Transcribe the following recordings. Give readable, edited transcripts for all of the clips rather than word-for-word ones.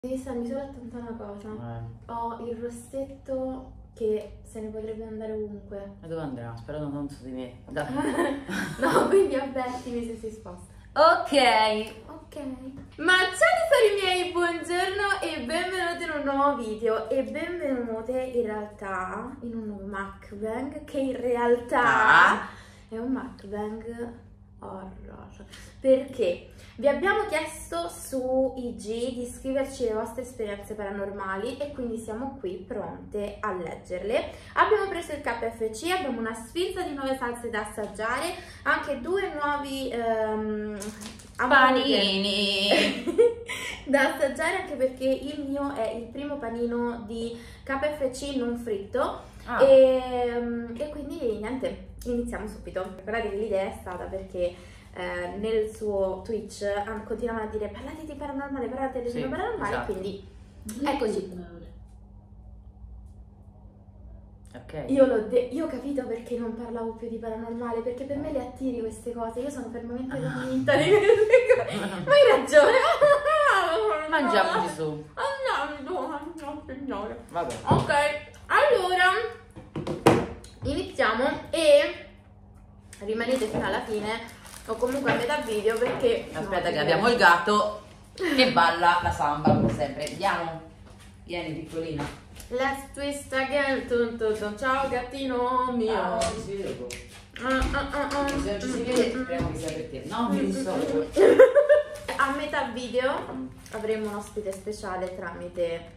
Devi starmi solo attenta a una cosa. Ho il rossetto che se ne potrebbe andare ovunque. Ma dove andrà? Spero non su di me. Dai. No, quindi avvertimi se si sposta. Ok. Ma ciao tesori miei, buongiorno e benvenuti in un nuovo video. E benvenute in realtà in un nuovo mukbang, che in realtà è un mukbang horror. Perché vi abbiamo chiesto su IG di scriverci le vostre esperienze paranormali e quindi siamo qui pronte a leggerle. Abbiamo preso il KFC, abbiamo una sfilza di nuove salse da assaggiare, anche due nuovi panini da assaggiare, anche perché il mio è il primo panino di KFC non fritto. E quindi niente, iniziamo subito. Guardate che l'idea è stata perché nel suo Twitch continuavano a dire parlate di paranormale, parlate di paranormale, esatto. Quindi eccoci. Ok. Io ho capito perché non parlavo più di paranormale, perché per me le attiri queste cose, io sono fermamente convinta di queste cose. Ma hai ragione. Mangiamoci su. Andiamo, signore. Vabbè. Ok, allora iniziamo e rimanete fino alla fine o comunque a metà video perché aspetta che abbiamo il gatto che balla la samba come sempre. Andiamo. Vieni piccolina. Let's twist again. Ciao gattino mio. Si vede dopo. Se non ci si vede speriamo che sia per te. No, mi dissocio. A metà video avremo un ospite speciale tramite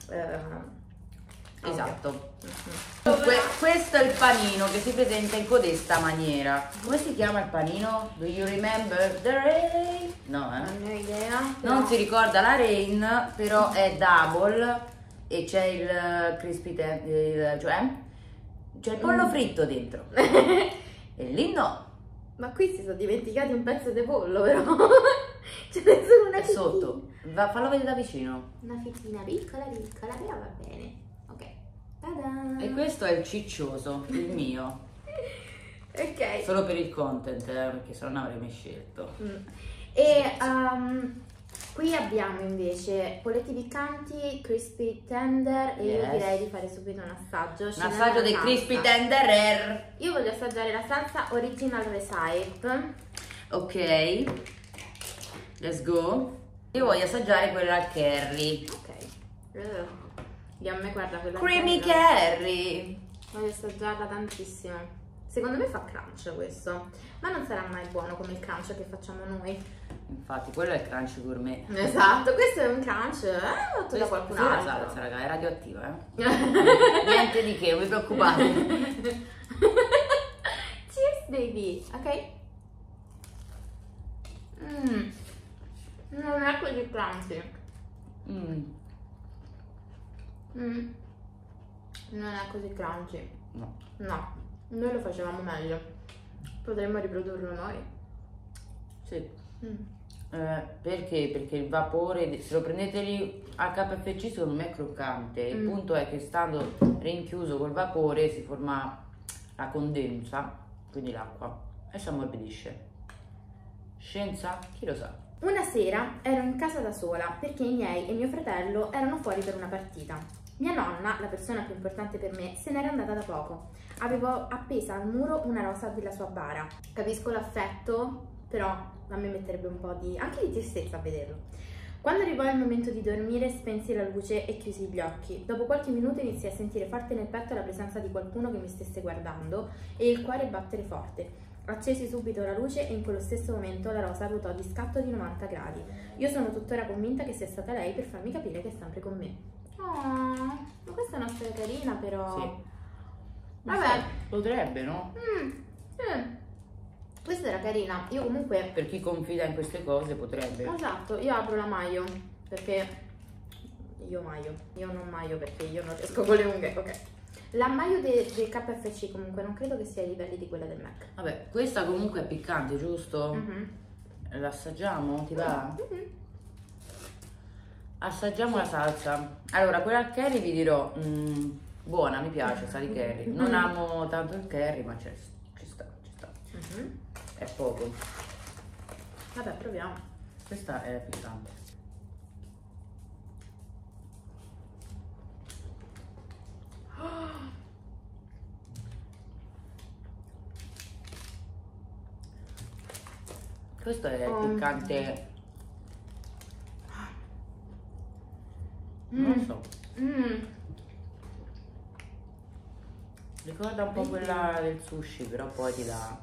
esatto. Dunque, questo è il panino che si presenta in codesta maniera. Come si chiama il panino? Do you remember the rain? No, non ne ho idea. Non si ricorda la rain, però è double e c'è il crispy cioè c'è il pollo fritto dentro. E lì no. Ma qui si sono dimenticati un pezzo di pollo, però. C'è solo una fitina. Sotto. Fallo vedere da vicino. Una fitina piccola, però va bene. Ok. Ta-da! E questo è il ciccioso, il mio. Ok. Solo per il content, perché se no non avrei mai scelto. E qui abbiamo invece polletti piccanti, crispy tender e io direi di fare subito un assaggio. Un assaggio dei crispy tender rare. Io voglio assaggiare la salsa original recipe. Ok. Let's go. Io voglio assaggiare quella al curry. Ok. Io a me guarda quella creamy curry. Voglio assaggiarla tantissimo. Secondo me fa crunch questo, ma non sarà mai buono come il crunch che facciamo noi. Infatti, quello è il crunch gourmet. Esatto, questo è un crunch fatto da qualcun altro. La salsa, raga, è radioattiva, Niente di che, non vi preoccupate. Cheers, baby, ok? Non è così crunchy. Non è così crunchy. No, noi lo facevamo meglio. Potremmo riprodurlo noi. Sì. Perché? Perché il vapore, se lo prendete lì al KFC secondo me è croccante. Il punto è che stando rinchiuso col vapore si forma la condensa, quindi l'acqua, e si ammorbidisce. Scienza? Chi lo sa? Una sera ero in casa da sola perché i miei e mio fratello erano fuori per una partita. Mia nonna, la persona più importante per me, se n'era andata da poco. Avevo appesa al muro una rosa della sua bara. Capisco l'affetto, però a me metterebbe un po' anche di tristezza a vederlo. Quando arrivò il momento di dormire, spensi la luce e chiusi gli occhi. Dopo qualche minuto iniziai a sentire forte nel petto la presenza di qualcuno che mi stesse guardando e il cuore battere forte. Accesi subito la luce e in quello stesso momento la rosa ruotò di scatto di 90 gradi. Io sono tuttora convinta che sia stata lei per farmi capire che è sempre con me. Oh, ma questa è una storia carina però. Sì. Vabbè. Potrebbe, no? Questa era carina. Io comunque, per chi confida in queste cose, potrebbe. Esatto, io apro la maglio perché io non maglio perché io non riesco con le unghie. Ok. La maglio del KFC comunque non credo che sia ai livelli di quella del Mac. Vabbè, questa comunque è piccante, giusto? L'assaggiamo? Ti va? Assaggiamo la salsa. Allora, quella al curry vi dirò, buona, mi piace, sa di curry. Non amo tanto il curry, ma ci sta. È poco. Vabbè, proviamo. Questa è piccante. Questo è piccante. Non lo so. Ricorda un po' quella del sushi, però poi ti dà.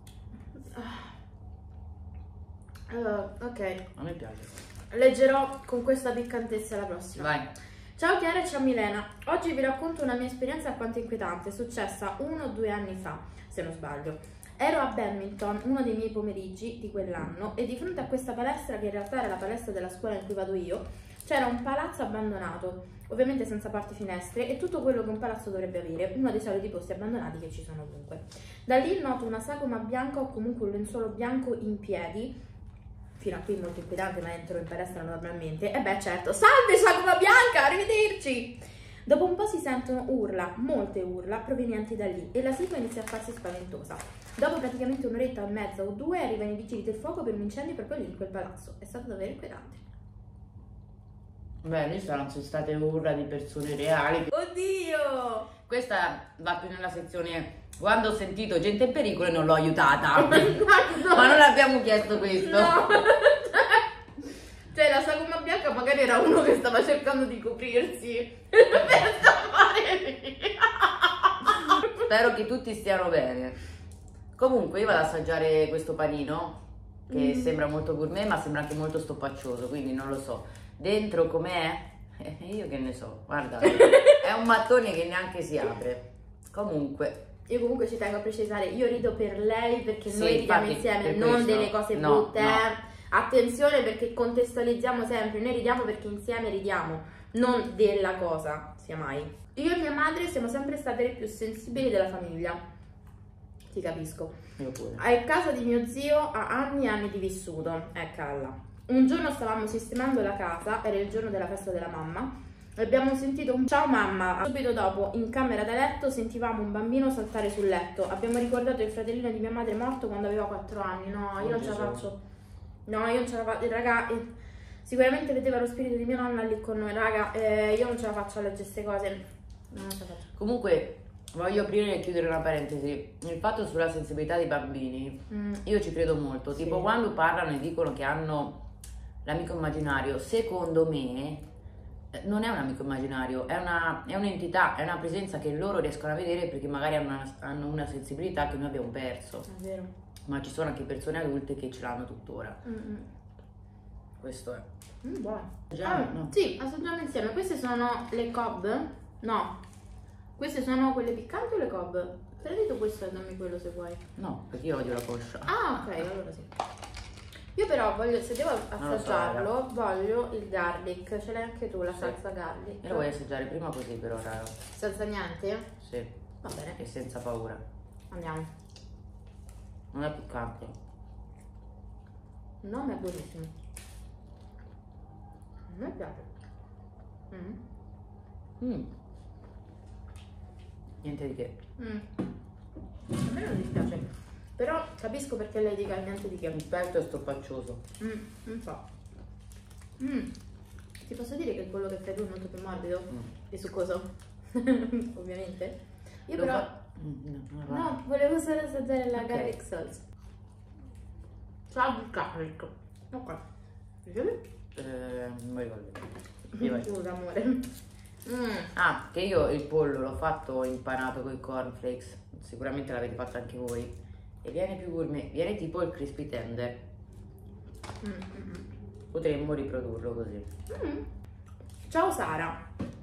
Ok. A me piace. Leggerò con questa piccantezza la prossima. Vai. Ciao Chiara e ciao Milena. Oggi vi racconto una mia esperienza alquanto inquietante, successa 1 o 2 anni fa, se non sbaglio. Ero a Badminton, uno dei miei pomeriggi di quell'anno, e di fronte a questa palestra, che in realtà era la palestra della scuola in cui vado io, c'era un palazzo abbandonato, ovviamente senza porte finestre, e tutto quello che un palazzo dovrebbe avere, uno dei soliti posti abbandonati che ci sono ovunque. Da lì noto una sagoma bianca o comunque un lenzuolo bianco in piedi. Fino a qui molto inquietante, ma entro in palestra normalmente. E beh certo, salve sagoma bianca, arrivederci! Dopo un po' si sentono urla, molte urla, provenienti da lì, e la sigla inizia a farsi spaventosa. Dopo praticamente un'oretta e mezza o 2 arrivano i vigili del fuoco per un incendio proprio lì in quel palazzo. È stato davvero inquietante. Beh, lì saranno state urla di persone reali. Oddio! Questa va più nella sezione quando ho sentito gente in pericolo e non l'ho aiutata. No. Ma non abbiamo chiesto questo. No. Cioè la sagoma bianca magari era uno che stava cercando di coprirsi per scappare via. Spero che tutti stiano bene. Comunque io vado ad assaggiare questo panino che sembra molto gourmet, ma sembra anche molto stoppaccioso, quindi non lo so. Dentro com'è? Io che ne so, guarda, è un mattone che neanche si apre. Comunque io comunque ci tengo a precisare, io rido per lei perché sì, noi ridiamo infatti, insieme, per non questo. delle cose No, brutte. no. Attenzione, perché contestualizziamo sempre, noi ridiamo perché insieme ridiamo, non della cosa, sia mai. Io e mia madre siamo sempre state le più sensibili della famiglia. Ti capisco. Io pure. A casa di mio zio ha anni e anni di vissuto, calla. Un giorno stavamo sistemando la casa, era il giorno della festa della mamma, e abbiamo sentito un ciao mamma. Subito dopo, in camera da letto, sentivamo un bambino saltare sul letto. Abbiamo ricordato il fratellino di mia madre morto quando aveva 4 anni. No, io non ce la faccio. No, io non ce la faccio. Raga, sicuramente vedeva lo spirito di mia nonna lì con noi, raga. Io non ce la faccio a leggere queste cose. Non ce la faccio. Comunque voglio aprire e chiudere una parentesi. Il fatto sulla sensibilità dei bambini, io ci credo molto. Sì. Tipo quando parlano e dicono che hanno l'amico immaginario, secondo me non è un amico immaginario, è un'entità, è una presenza che loro riescono a vedere perché magari hanno una sensibilità che noi abbiamo perso. È vero. Ma ci sono anche persone adulte che ce l'hanno tuttora. Questo è. Buono. No. Sì, assaggiamo insieme. Queste sono le cob? No. Queste sono quelle piccanti o le cob? Prendi tu questo e dammi quello se vuoi. No, perché io odio la coscia. Ah, ok, allora sì. Io però voglio, se devo assaggiarlo, voglio il garlic. Ce l'hai anche tu, la salsa garlic. Io lo voglio assaggiare prima così però, raga. Senza niente? Sì. Va bene. E senza paura. Andiamo. Non è piccante. No, ma è buonissimo. A me piace. Niente di che. A me non dispiace. Però capisco perché lei dica niente di che. Il petto è stoppaccioso. Un po'. Ti posso dire che il pollo che fai tu è molto più morbido e succoso? Ovviamente. Io Lo però... fa- No, volevo solo assaggiare la Ok. garlic sauce. Ciao garlic. Ok. Non mi ricordo. Io vai. Scusa amore. Ah, che io il pollo l'ho fatto impanato con i cornflakes. Sicuramente l'avete fatto anche voi. E viene più gourmet. Viene tipo il crispy tender. Potremmo riprodurlo così. Ciao Sara.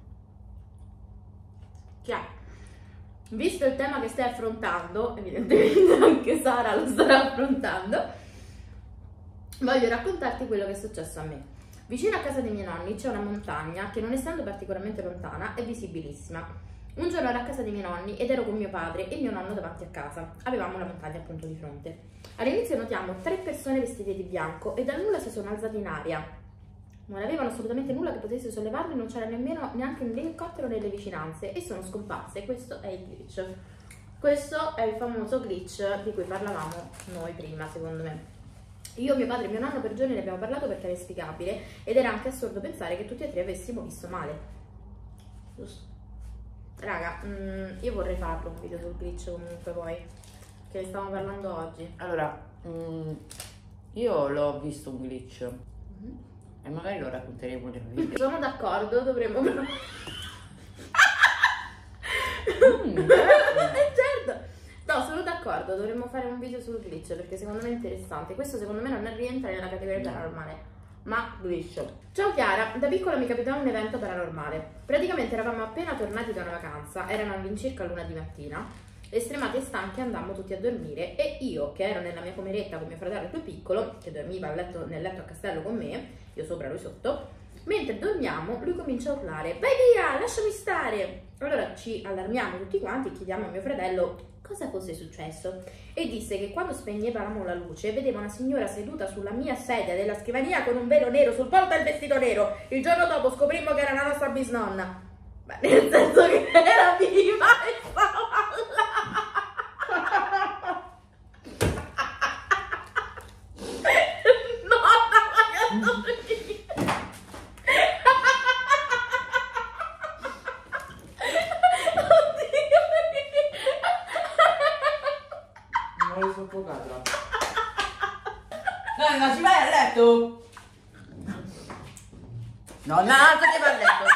Ciao. Visto il tema che stai affrontando, evidentemente anche Sara lo starà affrontando, voglio raccontarti quello che è successo a me. Vicino a casa dei miei nonni c'è una montagna che, non essendo particolarmente lontana, è visibilissima. Un giorno ero a casa dei miei nonni ed ero con mio padre e mio nonno davanti a casa. Avevamo la montagna appunto di fronte. All'inizio notiamo 3 persone vestite di bianco e dal nulla si sono alzate in aria. Non avevano assolutamente nulla che potesse sollevarli, non c'era nemmeno neanche un elicottero nelle vicinanze e sono scomparse. Questo è il glitch. Questo è il famoso glitch di cui parlavamo noi prima, secondo me. Io, mio padre e mio nonno per giorni ne abbiamo parlato perché era inspiegabile ed era anche assurdo pensare che tutti e 3 avessimo visto male. Giusto? Raga, io vorrei farlo un video sul glitch comunque poi, che ne stavamo parlando oggi. Allora, Io l'ho visto un glitch e magari lo racconteremo nel video. Sono d'accordo, dovremmo certo. No, sono d'accordo, dovremmo fare un video sul glitch perché secondo me è interessante. Questo secondo me non rientra nella categoria paranormale, ma glitch. Ciao Chiara, da piccola mi capitava un evento paranormale. Praticamente eravamo appena tornati da una vacanza, erano all'incirca l'1 di mattina, estremati e stanchi andammo tutti a dormire e io, che ero nella mia cameretta con mio fratello più piccolo, che dormiva nel letto a castello con me, io sopra lui sotto, mentre dormiamo lui comincia a urlare: vai via, lasciami stare! Allora ci allarmiamo tutti quanti e chiediamo a mio fratello cosa fosse successo e disse che quando spegnevamo la luce vedeva una signora seduta sulla mia sedia della scrivania con un velo nero sul volto e il vestito nero. Il giorno dopo scoprimmo che era la nostra bisnonna. Beh, nel senso che era viva e stava là. No, ragazzi. Non l'ho soffocata. Dai, ma ci vai a letto? No, alzati a letto.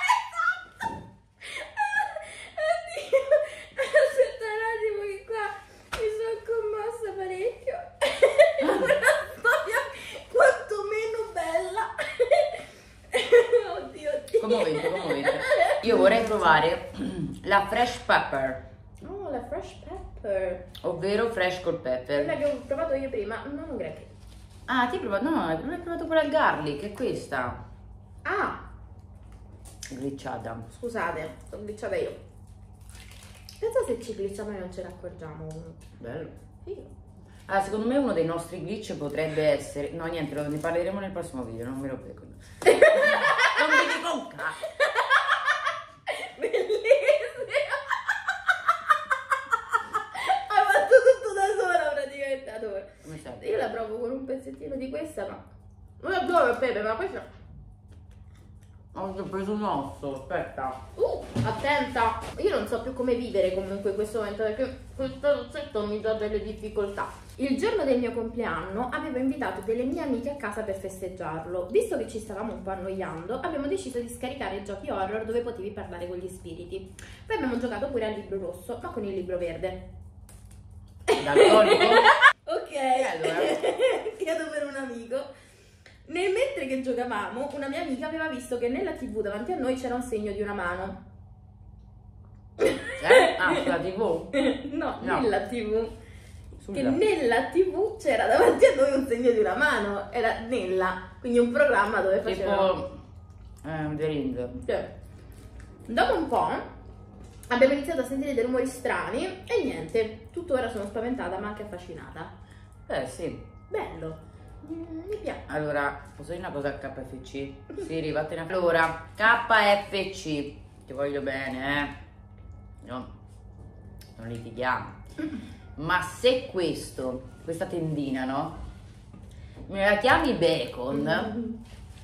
Oddio, aspetta un attimo che qua mi sono commossa parecchio. È una storia quantomeno bella. Oddio, oddio. Commovente. Io vorrei provare la fresh pepper, Oh, la fresh pepper. ovvero fresh col pepper. Quella che ho provato io prima, non un granché. Ah, ti hai provato? No, non hai provato quella al garlic, è questa. Ah, Glitchata. scusate, sono glitchata io. Pensa se ci glitchiamo e non ce ne accorgiamo. Bello. Figo. Ah, secondo me uno dei nostri glitch potrebbe essere... No, niente, ne parleremo nel prossimo video, non me lo prego. Non devi conca! Bellissimo! Hai fatto tutto da sola praticamente. Adoro. Come stai? Io la provo con un pezzettino di questa, ma non adoro il pepe, ma questa... Ho preso un osso, aspetta. Attenta! Io non so più come vivere comunque in questo momento perché questo rossetto mi dà delle difficoltà. Il giorno del mio compleanno avevo invitato delle mie amiche a casa per festeggiarlo. Visto che ci stavamo un po' annoiando, abbiamo deciso di scaricare giochi horror dove potevi parlare con gli spiriti. Poi abbiamo giocato pure al libro rosso, ma con il libro verde. Daltonico? Ok, allora? chiedo per un amico. Nel mentre che giocavamo, una mia amica aveva visto che nella TV davanti a noi c'era un segno di una mano. Ah, sulla TV? No, No. nella TV. Sulla. Che nella TV c'era davanti a noi un segno di una mano. Era nella, quindi un programma dove faceva... Tipo... The Ring. Cioè, dopo un po' abbiamo iniziato a sentire dei rumori strani e niente, tuttora sono spaventata ma anche affascinata. Sì. Bello. Mi piace. Allora, posso dire una cosa a KFC? Siri, vattene a... Allora, KFC, ti voglio bene, no, non litighiamo. Ma se questa tendina, no? Me la chiami bacon?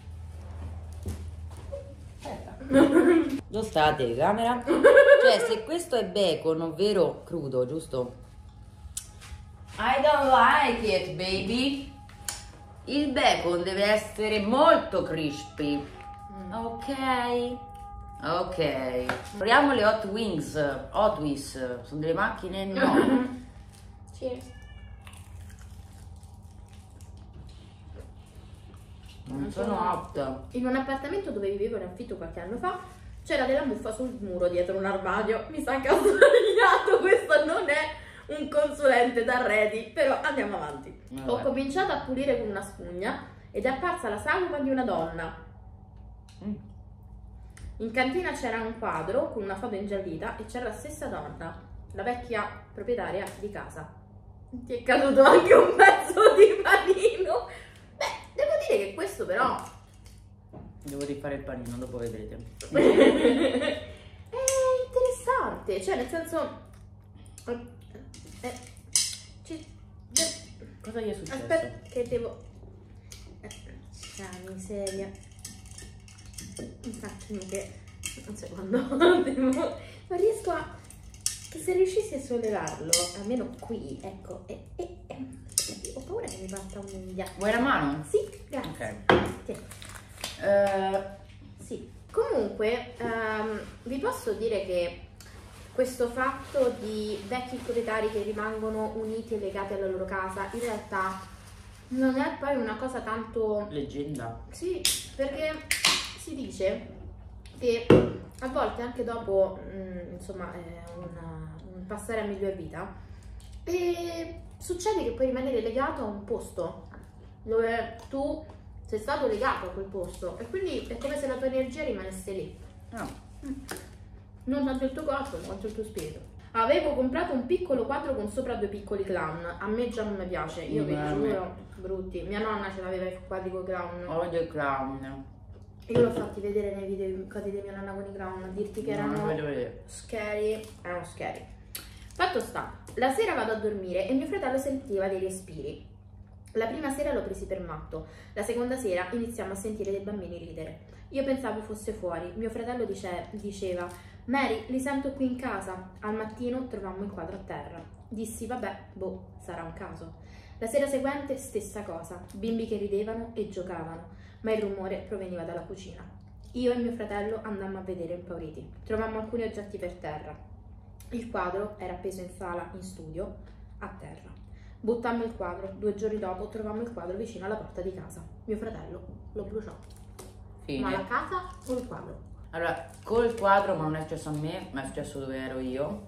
Dove sta la telecamera? Cioè, se questo è bacon, ovvero crudo, giusto? I don't like it, baby. Il bacon deve essere molto crispy. Ok. Proviamo le Hot Wings. Hot Wheels. Sono delle macchine? No. Cheers. Non sono hot. In un appartamento dove vivevo in affitto qualche anno fa c'era della muffa sul muro dietro un armadio. Mi sa che ho sbagliato, questo non è un consulente d'arredi, però andiamo avanti. Vabbè. Ho cominciato a pulire con una spugna ed è apparsa la sagoma di una donna. In cantina c'era un quadro con una foto ingiallita e c'era la stessa donna, la vecchia proprietaria di casa. Ti è caduto anche un pezzo di panino. Beh, devo dire che questo però Devo rifare il panino, dopo vedrete. è interessante, cioè nel senso Cosa gli è successo? aspetta che devo miseria un attimo che un secondo attimo. Non riesco a... che se riuscissi a sollevarlo almeno qui, ecco, ok, paura che mi parta un'unghia. Vuoi la mano? Sì, grazie. Ok. Sì. Comunque, vi posso dire che questo fatto di vecchi proprietari che rimangono uniti e legati alla loro casa, in realtà non è poi una cosa tanto... Leggenda. Sì, perché si dice che a volte anche dopo, insomma, un passare a miglior vita, e succede che puoi rimanere legato a un posto dove tu sei stato legato a quel posto e quindi è come se la tua energia rimanesse lì. Non tanto il tuo corpo quanto il tuo spirito. Avevo comprato un piccolo quadro con sopra 2 piccoli clown. A me già non mi piace, io vi giuro, brutti. Mia nonna ce l'aveva i quadri con i clown. Odio i clown. Io l'ho fatti vedere nei video cose di mia nonna con i clown, a dirti che erano scary. Erano scary. Fatto sta, la sera vado a dormire e mio fratello sentiva dei respiri. La prima sera l'ho presi per matto, la seconda sera iniziamo a sentire dei bambini ridere. Io pensavo fosse fuori, mio fratello diceva: Mary, li sento qui in casa. Al mattino trovammo il quadro a terra. Dissi: vabbè, boh, sarà un caso. La sera seguente stessa cosa, bimbi che ridevano e giocavano, ma il rumore proveniva dalla cucina. Io e mio fratello andammo a vedere impauriti. Trovammo alcuni oggetti per terra. Il quadro era appeso in sala, in studio, a terra. Buttammo il quadro, 2 giorni dopo trovammo il quadro vicino alla porta di casa. Mio fratello lo bruciò. Fine. Ma la casa o il quadro? Allora, col quadro, ma non è successo a me, ma è successo dove ero io.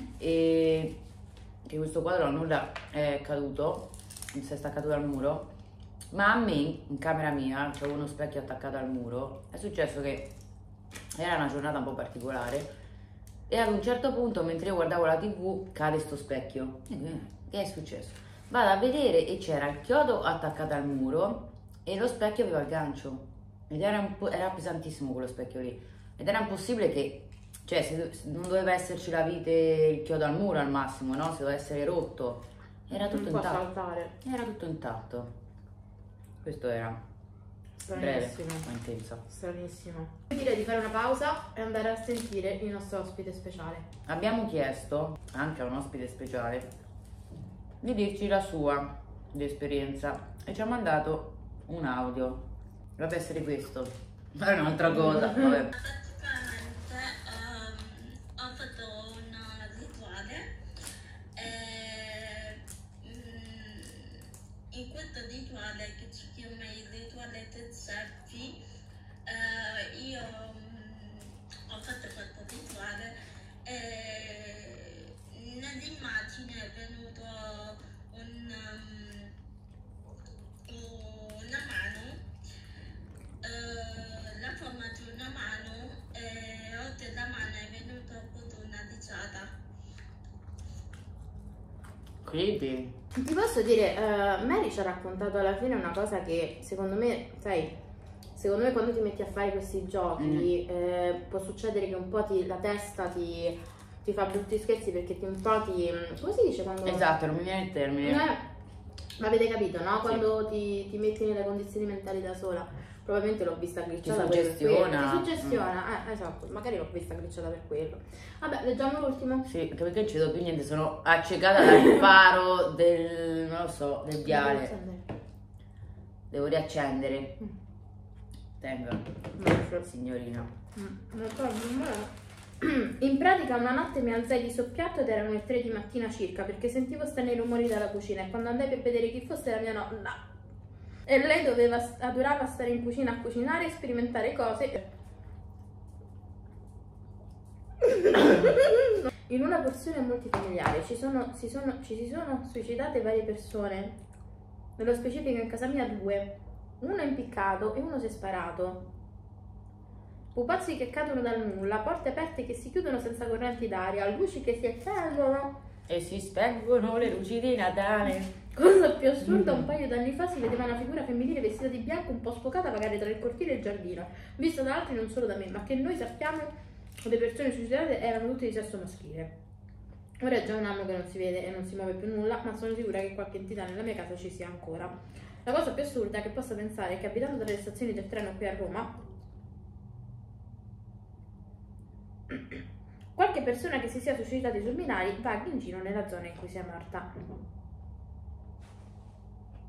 E che questo quadro nulla è caduto, si è staccato dal muro. Ma a me, in camera mia, c'è uno specchio attaccato al muro. È successo che era una giornata un po' particolare. E ad un certo punto, mentre io guardavo la TV, cade sto specchio. Che è successo? Vado a vedere e c'era il chiodo attaccato al muro e lo specchio aveva il gancio. Ed era pesantissimo quello specchio lì. Ed era impossibile che, cioè, non doveva esserci la vite, il chiodo al muro al massimo, no? Se doveva essere rotto. Era tutto intatto. Saltare. Era tutto intatto. Questo era breve, ma intenso. Stranissimo. Direi di fare una pausa e andare a sentire il nostro ospite speciale. Abbiamo chiesto anche a un ospite speciale di dirci la sua di esperienza e ci ha mandato un audio. Dovrebbe essere questo, ma è un'altra cosa. Vabbè. Praticamente ho fatto una rituale e in questo rituale che si chiama il rituale del selfie, io ho fatto questo rituale e nell'immagine è venuto una mano, la forma di una mano e oltre la mano è venuta appunto una risata. Creepy. Ti posso dire, Mary ci ha raccontato alla fine una cosa che secondo me, sai, secondo me quando ti metti a fare questi giochi può succedere che un po' la testa ti fa brutti scherzi perché un po' come si dice quando... Esatto, non mi viene il termine. Ma avete capito, no? Quando ti metti nelle condizioni mentali da sola. Probabilmente l'ho vista glitchata per quello. Ti suggestiona, esatto, magari l'ho vista glitchata per quello. Vabbè, leggiamo l'ultimo. Sì, anche perché non ci vedo più niente, sono accecata dal faro del, non lo so, del viale. Devo riaccendere. Tenga, signorina. In pratica una notte mi alzai di soppiatto ed erano le 3 di mattina circa perché sentivo strani rumori dalla cucina e quando andai per vedere chi fosse era mia nonna. E lei adorava stare in cucina a cucinare e sperimentare cose. In una porzione multifamiliare ci si sono suicidate varie persone. Nello specifico in casa mia 2. Uno è impiccato e uno si è sparato. Pupazzi che cadono dal nulla, porte aperte che si chiudono senza correnti d'aria, luci che si accendono e si spengono le luci di Natale. Cosa più assurda, un paio d'anni fa si vedeva una figura femminile vestita di bianco un po' sfocata vagare tra il cortile e il giardino, vista da altri non solo da me, ma che noi sappiamo le persone suicidate erano tutte di sesso maschile. Ora è già un anno che non si vede e non si muove più nulla, ma sono sicura che qualche entità nella mia casa ci sia ancora. La cosa più assurda che possa pensare è che abitando tra le stazioni del treno qui a Roma, qualche persona che si sia suicidata sul binari vaghi in giro nella zona in cui sia morta.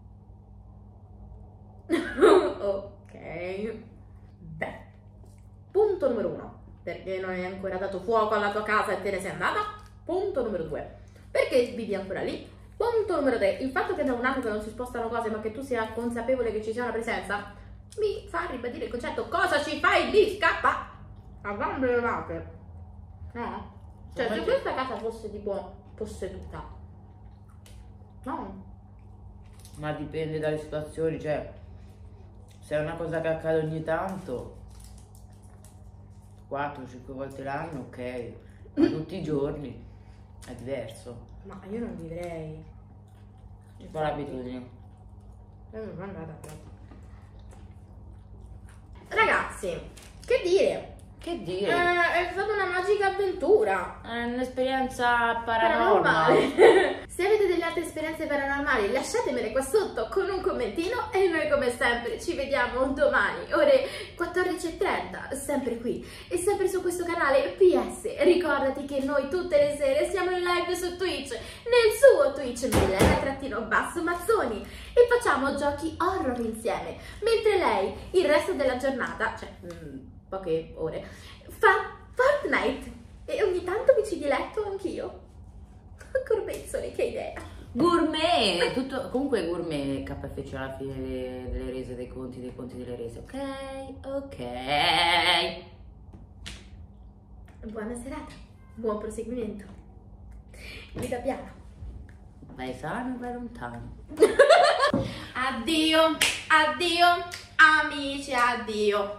Punto numero 1, perché non hai ancora dato fuoco alla tua casa e te ne sei andata. Punto numero 2, perché vivi ancora lì. Punto numero 3, il fatto che da un anno che non si spostano cose ma che tu sia consapevole che ci sia una presenza mi fa ribadire il concetto: cosa ci fai lì? Scappa a gambe levate. No? Cioè, se questa casa fosse tipo posseduta, no? Ma dipende dalle situazioni, cioè se è una cosa che accade ogni tanto, 4-5 volte l'anno, ok, ma tutti i giorni è diverso. Ma io non vivrei. Qual è l'abitudine? Io non sono andata proprio. Ragazzi, che dire? Che dire? È stata una magica avventura. È un'esperienza paranormale. paranormale. Se avete delle altre esperienze paranormali, lasciatemele qua sotto con un commentino e noi come sempre ci vediamo domani ore 14:30, sempre qui e sempre su questo canale. PS, ricordati che noi tutte le sere siamo in live su Twitch, nel suo Twitch Milena_Mazzoni, e facciamo giochi horror insieme, mentre lei il resto della giornata, cioè poche ore, fa Fortnite e ogni tanto mi ci diletto anch'io. Corbezzoli, che idea! Gourmet, tutto, comunque gourmet, KFC alla fine delle rese, dei conti delle rese, ok? Buona serata, buon proseguimento. Vita piana. Vai sano, vai lontano. Addio, addio, amici, addio.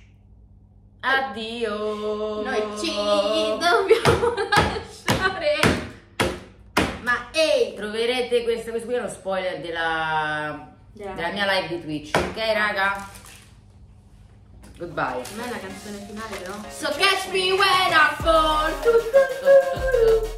Addio. Noi ci dobbiamo lasciare. Ma ehi, troverete questo qui è lo spoiler della mia live di Twitch, ok raga? Goodbye. Non è la canzone finale però. So catch me when I fall.